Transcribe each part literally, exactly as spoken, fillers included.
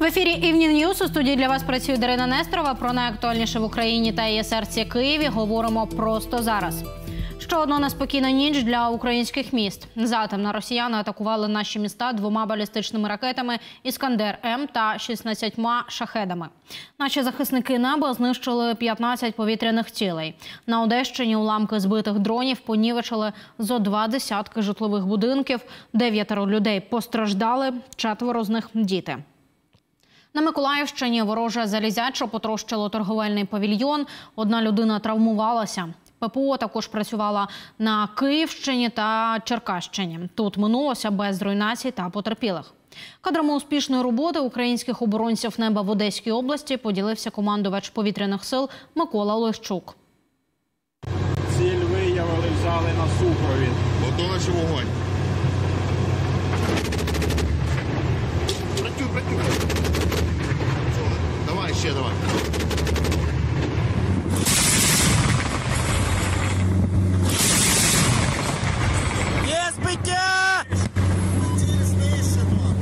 В ефірі Evening News. У студії для вас працює Дарина Нестерова. Про найактуальніше в Україні та її серці Києві говоримо просто зараз. Ще одна неспокійна ніч для українських міст. Затемно росіяни атакували наші міста двома балістичними ракетами «Іскандер-М» та шістнадцятьма шахедами. Наші захисники неба знищили п'ятнадцять повітряних цілей. На Одещині уламки збитих дронів понівечили зо два десятки житлових будинків. Дев'ятеро людей постраждали, четверо з них – діти. На Миколаївщині вороже залізяче потрощило торговельний павільйон. Одна людина травмувалася. ППО також працювала на Київщині та Черкащині. Тут минулося без руйнацій та потерпілих. Кадрами успішної роботи українських оборонців неба в Одеській області поділився командувач повітряних сил Микола Олещук. Ціль виявили, взяли на супровід. Готовий вогонь. Працюй, працюй. Давай, ще давай. Є збиття! Ціль знищено.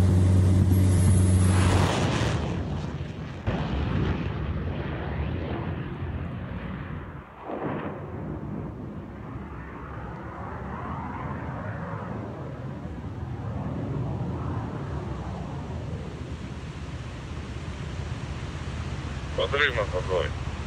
Потрібно такой.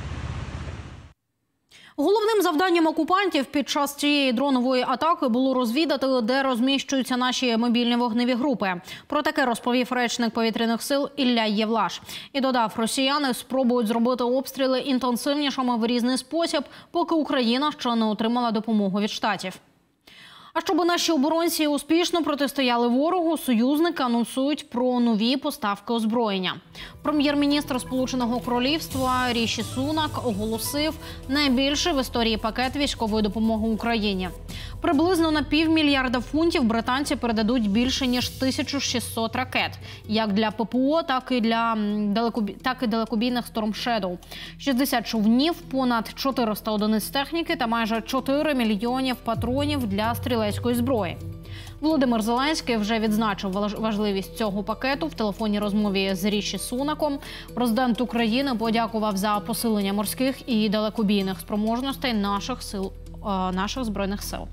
Головним завданням окупантів під час цієї дронової атаки було розвідати, де розміщуються наші мобільні вогневі групи. Про таке розповів речник повітряних сил Ілля Євлаш. І додав, росіяни спробують зробити обстріли інтенсивнішими в різний спосіб, поки Україна ще не отримала допомогу від Штатів. А щоб наші оборонці успішно протистояли ворогу, союзники анонсують про нові поставки озброєння. Прем'єр-міністр Сполученого Королівства Ріші Сунак оголосив найбільший в історії пакет військової допомоги Україні. Приблизно на півмільярда фунтів британці передадуть більше ніж тисячу шістсот ракет, як для ППО, так і для далекобі... так і далекобійних Storm Shadow. шістдесят човнів, понад чотириста одиниць техніки та майже чотири мільйонів патронів для стрілецької зброї. Володимир Зеленський вже відзначив важливість цього пакету в телефонній розмові з Ріші Сунаком. Президент України подякував за посилення морських і далекобійних спроможностей наших сил, наших збройних сил.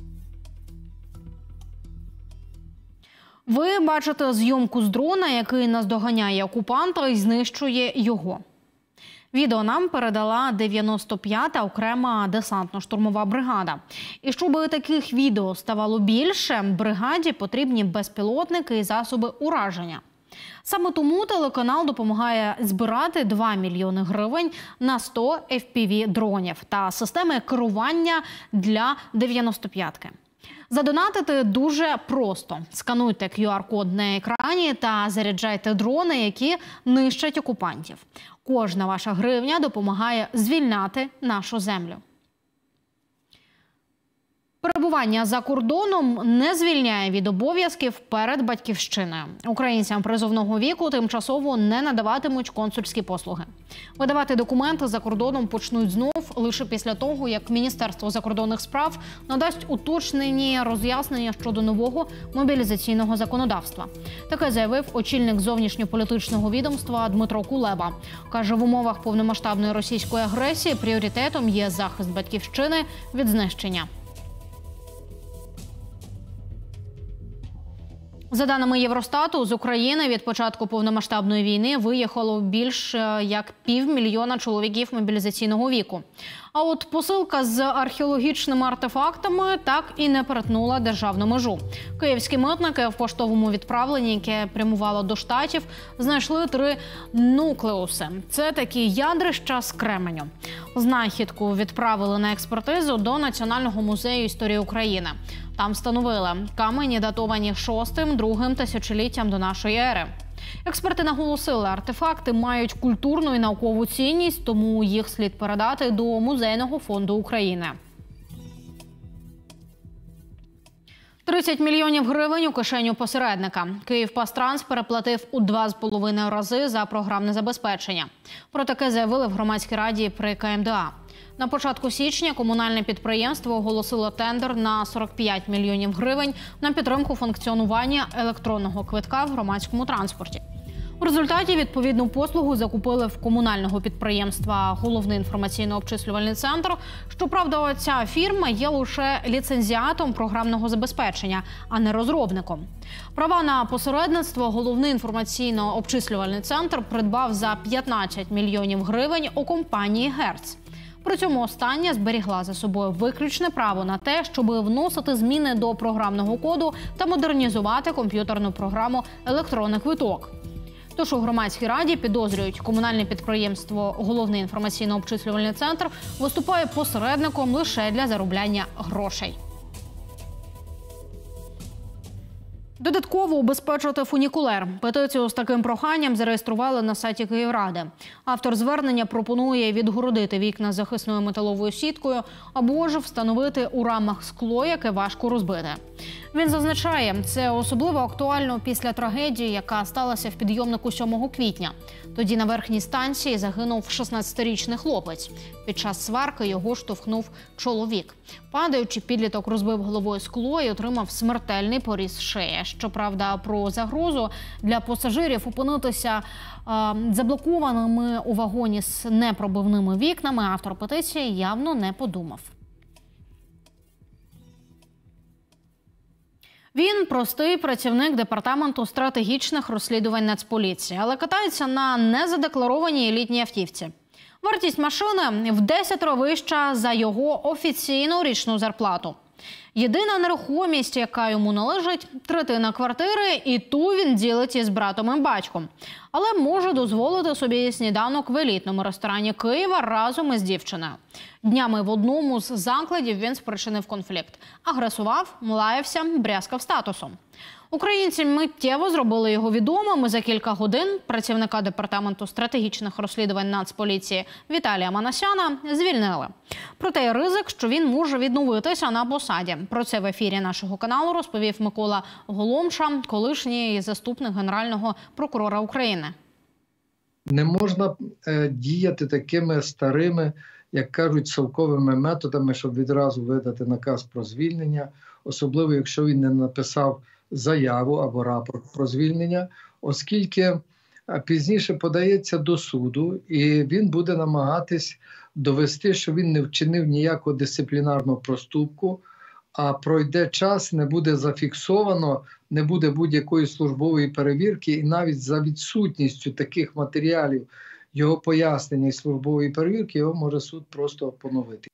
Ви бачите зйомку з дрона, який наздоганяє окупанта і знищує його. Відео нам передала дев'яносто п'ята окрема десантно-штурмова бригада. І щоб таких відео ставало більше, бригаді потрібні безпілотники і засоби ураження. Саме тому телеканал допомагає збирати два мільйони гривень на сто еф пі ві-дронів та системи керування для дев'яносто п'ятки. Задонатити дуже просто. Скануйте кю ар-код на екрані та заряджайте дрони, які нищать окупантів. Кожна ваша гривня допомагає звільняти нашу землю. Перебування за кордоном не звільняє від обов'язків перед батьківщиною. Українцям призовного віку тимчасово не надаватимуть консульські послуги. Видавати документи за кордоном почнуть знов лише після того, як Міністерство закордонних справ надасть уточнені роз'яснення щодо нового мобілізаційного законодавства. Таке заявив очільник зовнішньополітичного відомства Дмитро Кулеба. Каже, в умовах повномасштабної російської агресії пріоритетом є захист батьківщини від знищення. За даними Євростату, з України від початку повномасштабної війни виїхало більш як півмільйона чоловіків мобілізаційного віку. А от посилка з археологічними артефактами так і не перетнула державну межу. Київські митники в поштовому відправленні, яке прямувало до Штатів, знайшли три нуклеуси. Це такі ядрища з кременю. Знахідку відправили на експертизу до Національного музею історії України. Там встановили камені, датовані шостим, другим тисячоліттям до нашої ери. Експерти наголосили, артефакти мають культурну і наукову цінність, тому їх слід передати до Музейного фонду України. тридцять мільйонів гривень у кишеню посередника. «Київпастранс» переплатив у два з половиною рази за програмне забезпечення. Про таке заявили в громадській раді при ка ем де а. На початку січня комунальне підприємство оголосило тендер на сорок п'ять мільйонів гривень на підтримку функціонування електронного квитка в громадському транспорті. У результаті відповідну послугу закупили в комунального підприємства «Головний інформаційно-обчислювальний центр». Щоправда, ця фірма є лише ліцензіатом програмного забезпечення, а не розробником. Права на посередництво «Головний інформаційно-обчислювальний центр» придбав за п'ятнадцять мільйонів гривень у компанії «Герц». При цьому остання зберігла за собою виключне право на те, щоб вносити зміни до програмного коду та модернізувати комп'ютерну програму «Електронний квиток». Тож у громадській раді підозрюють, комунальне підприємство «Головний інформаційно-обчислювальний центр» виступає посередником лише для заробляння грошей. Додатково убезпечити фунікулер. Петицію з таким проханням зареєстрували на сайті Київради. Автор звернення пропонує відгородити вікна захисною металовою сіткою або ж встановити у рамах скло, яке важко розбити. Він зазначає, це особливо актуально після трагедії, яка сталася в підйомнику сьомого квітня. Тоді на верхній станції загинув шістнадцятирічний хлопець. Під час сварки його штовхнув чоловік. Падаючи, підліток розбив головою скло і отримав смертельний поріз шиї. Щоправда, про загрозу для пасажирів опинитися е, заблокованими у вагоні з непробивними вікнами автор петиції явно не подумав. Він простий працівник департаменту стратегічних розслідувань Нацполіції, але катається на незадекларованій елітній автівці. Вартість машини в десятеро вища за його офіційну річну зарплату. Єдина нерухомість, яка йому належить – третина квартири, і ту він ділить із братом і батьком. Але може дозволити собі сніданок в елітному ресторані Києва разом із дівчиною. Днями в одному з закладів він спричинив конфлікт. Агресував, лаявся, брязкав статусом. Українці миттєво зробили його відомим, і за кілька годин працівника департаменту стратегічних розслідувань Нацполіції Віталія Манасяна звільнили. Проте є ризик, що він може відновитися на посаді. Про це в ефірі нашого каналу розповів Микола Голомша, колишній заступник Генерального прокурора України. Не можна е, діяти такими старими, як кажуть, совковими методами, щоб відразу видати наказ про звільнення, особливо якщо він не написав заяву або рапорт про звільнення, оскільки пізніше подається до суду, і він буде намагатись довести, що він не вчинив ніякого дисциплінарного проступку, а пройде час, не буде зафіксовано, не буде будь-якої службової перевірки, і навіть за відсутністю таких матеріалів його пояснення і службової перевірки його може суд просто поновити.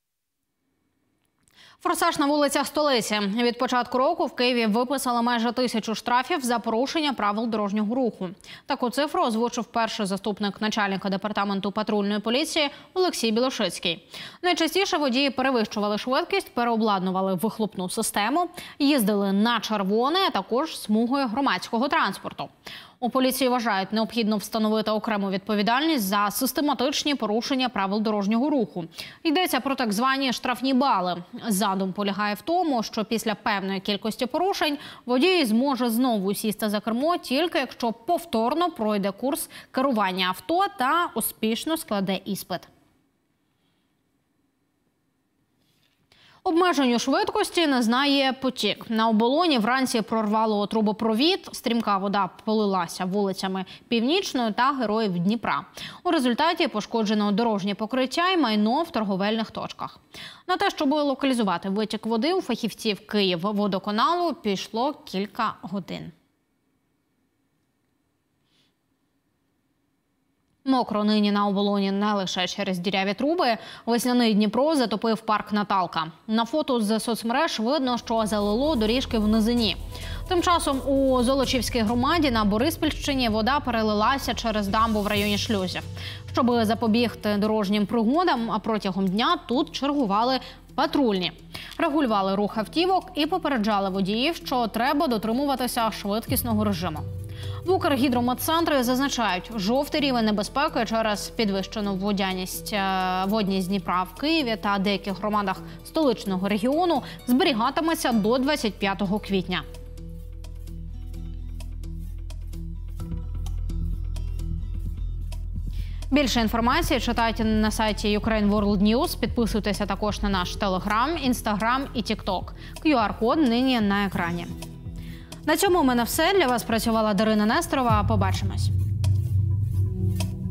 Форсаж на вулицях столиці. Від початку року в Києві виписали майже тисячу штрафів за порушення правил дорожнього руху. Таку цифру озвучив перший заступник начальника департаменту патрульної поліції Олексій Білошицький. Найчастіше водії перевищували швидкість, переобладнували вихлопну систему, їздили на червоне, а також смугою громадського транспорту. У поліції вважають, необхідно встановити окрему відповідальність за систематичні порушення правил дорожнього руху. Йдеться про так звані штрафні бали. Задум полягає в тому, що після певної кількості порушень водій зможе знову сісти за кермо, тільки якщо повторно пройде курс керування авто та успішно складе іспит. Обмеженню швидкості не знає потік. На оболоні вранці прорвало трубопровід, стрімка вода полилася вулицями Північної та Героїв Дніпра. У результаті пошкоджено дорожнє покриття і майно в торговельних точках. На те, щоб локалізувати витік води, у фахівців Київводоканалу пішло кілька годин. Мокро нині на оболоні не лише через діряві труби. Весняний Дніпро затопив парк Наталка. На фото з соцмереж видно, що залило доріжки в низині. Тим часом у Золочівській громаді на Бориспільщині вода перелилася через дамбу в районі шлюзів. Щоб запобігти дорожнім пригодам, а протягом дня тут чергували патрульні. Регулювали рух автівок і попереджали водіїв, що треба дотримуватися швидкісного режиму. В Укргідрометцентрі зазначають, жовтий рівень небезпеки через підвищену водяність водність Дніпра в Києві та деяких громадах столичного регіону зберігатиметься до двадцять п'ятого квітня. Більше інформації читайте на сайті Ukraine World News. Підписуйтеся також на наш Телеграм, Інстаграм і Тікток. кью ар код нині на екрані. На цьому в мене все. Для вас працювала Дарина Несторова. Побачимось.